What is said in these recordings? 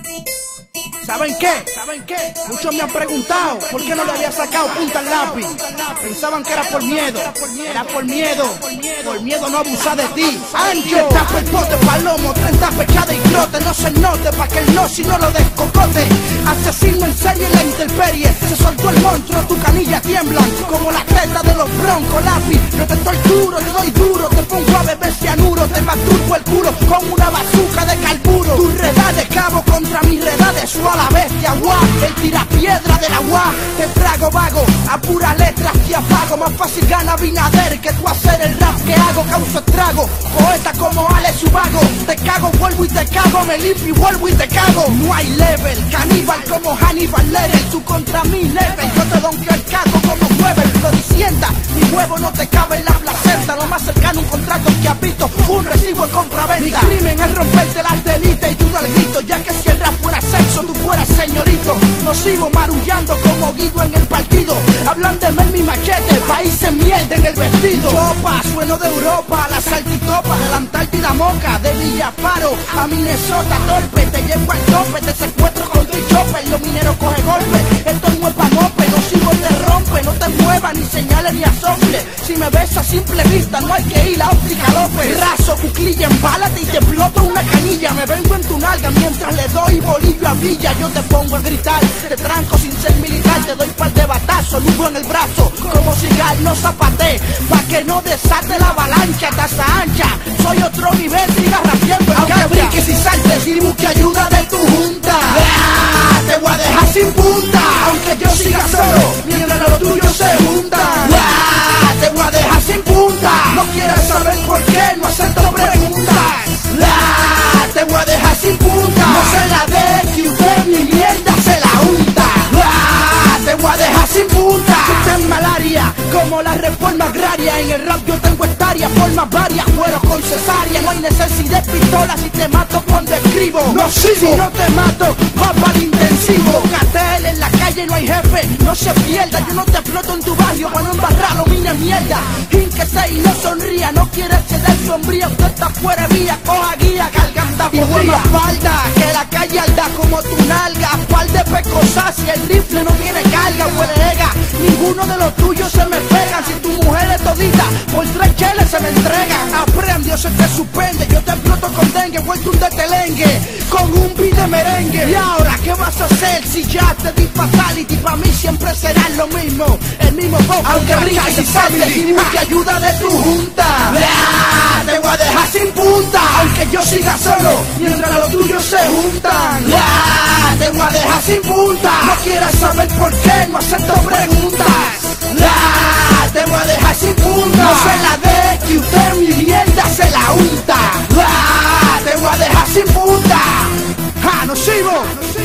¿Saben qué? Muchos me han preguntado por qué no le había sacado punta al lápiz. Pensaban que era por miedo. Era por miedo. Por miedo no abusar de ti. Ancho, tapa el pote, palomo, 30 pechadas y trote. No se note pa' que el no si no lo descocote. Asesino en serie en la intemperie. Se soltó el monstruo, tu canilla tiemblan como la teta de los broncos. Lápiz, yo te torturo, te doy duro. Te pongo a beber cianuro, te masturbo el culo con una bazuca de carburo. Tu redad de cabo contra mi redad de suave. La bestia, guau, el tirapiedra de la guá. Te trago vago, a pura letra que apago. Más fácil gana Binader que tú hacer el rap que hago. Causo estrago, poeta como Alex Ubago. Te cago, vuelvo y te cago, me limpio y vuelvo y te cago. No hay level, caníbal como Hannibal Lecter. Tú contra mi level, yo te donqueo el cago como Weber. Lo dicienda, mi huevo no te cabe en la placenta. Lo más cercano un contrato que has visto, un recibo de compraventa. Mi crimen es romperte las telitas y tú no al grito. Ya que si el rap fuera sexo, tú fueras señorito. No sigo marullando como Guido en el partido. Hablan de mi machete, país en mierda en el vestido. Chopa, sueno de Europa, a la saltitopa, de la Antártida Moca, de Villafaro a Minnesota, torpe, te llevo al tope, te secuestro con tu chopper, los mineros coge golpe, esto no es pa' mope, no sigo te rompe, no te muevas, ni señales ni asople, si me ves a simple vista, no hay que ir a óptica López, raso, cuclilla, empálate y te exploto una canilla, me vengo en tu nalga mientras le doy bolillo a Villa, yo te pongo a gritar, te tranco sin ser militar, te doy par de batazos, lujo en el brazo, como cigar no zapate, pa' que no desate la avalancha, taza ancha, soy otro nivel, siga rapiendo el aunque brinques y saltes y busque ayuda de tu junta, te voy a dejar sin punta, aunque yo siga solo, mientras los tuyos se juntan, te voy a dejar sin punta, no quieres saber por qué, no acepto preguntas, te voy a dejar sin punta, no se la de que usted ni mierda se la unta, te voy a dejar sin punta, tú en malaria, como la reforma agraria, en el rap yo tengo hectáreas, formas varias, fueros con cesárea, no hay necesidad de pistola si te mato cuando escribo, no sigo, si no te mato, va para el intensivo, cartel en la calle no hay jefe, no se pierda, yo no te exploto en tu barrio, para no embarrarlo, mire mierda, hínquese y no sonría, no quiere ceder sombría, usted está fuera de vía, coja guía, garganta podría, falda, que la calle alda como tu nalga, par de pecosas, si el rifle no tiene carga, huelega, ninguno de los tuyos se me pegan, si tu mujer es todita, por 3 cheles se me entregan, aprende o se te suspende, yo te exploto con dengue, vuelto un detelengue, con un beat de merengue, y ahora, ¿qué vas a hacer si ya te di fatality? Pa' mí siempre será lo mismo, el mismo poco, aunque brinques y saltes y busque ayuda de tu junta, te voy a dejar sin punta, aunque yo siga solo, mientras los tuyos se juntan, te voy a dejar sin punta, no quieras saber por qué, no acepto preguntas, te voy a dejar sin punta, no se la de que usted mi mierda se la unta, te voy a dejar sin punta, no sigo,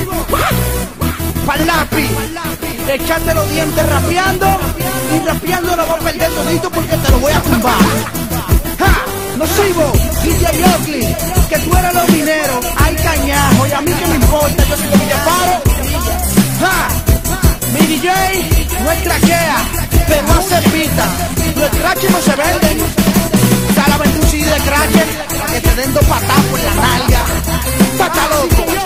pa'l lápiz, echarte los dientes rapeando, y rapeando lo voy a perder todito porque te lo voy a tumbar, no sigo, DJ Oakley, que tú eres los mineros, hay cañajo, y a mí que me importa, yo sigo Villafaro, mi DJ no es craquea, pero hace pita, los craches no se venden, sale a vender un CD de crache, para que te den 2 patadas por la nalga, tacha loco.